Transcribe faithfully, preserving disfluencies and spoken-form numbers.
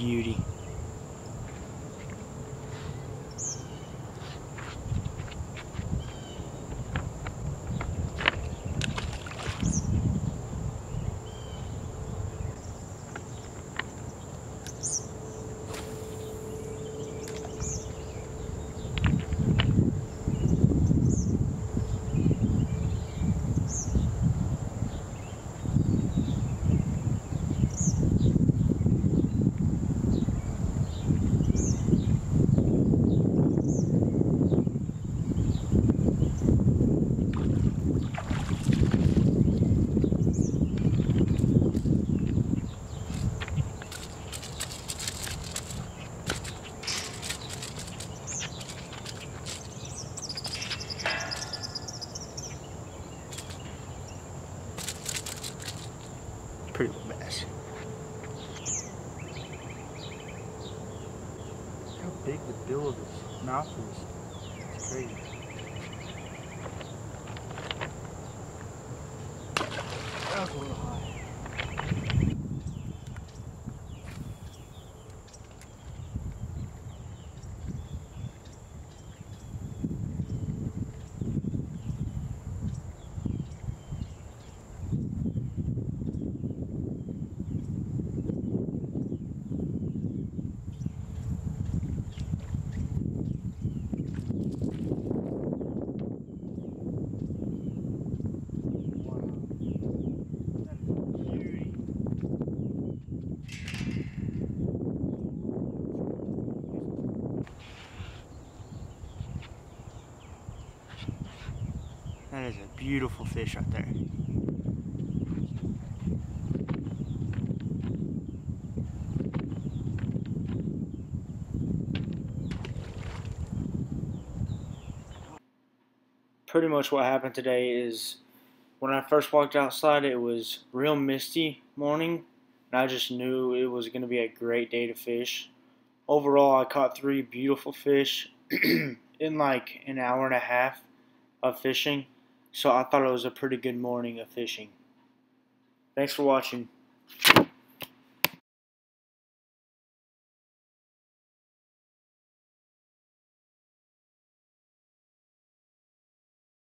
beauty. Pretty little bass. How big the bill of his mouth is. It's crazy. That was a little high. That is a beautiful fish right there. Pretty much what happened today is when I first walked outside, it was real misty morning, and I just knew it was going to be a great day to fish. Overall, I caught three beautiful fish in like an hour and a half of fishing. So I thought it was a pretty good morning of fishing. Thanks for watching.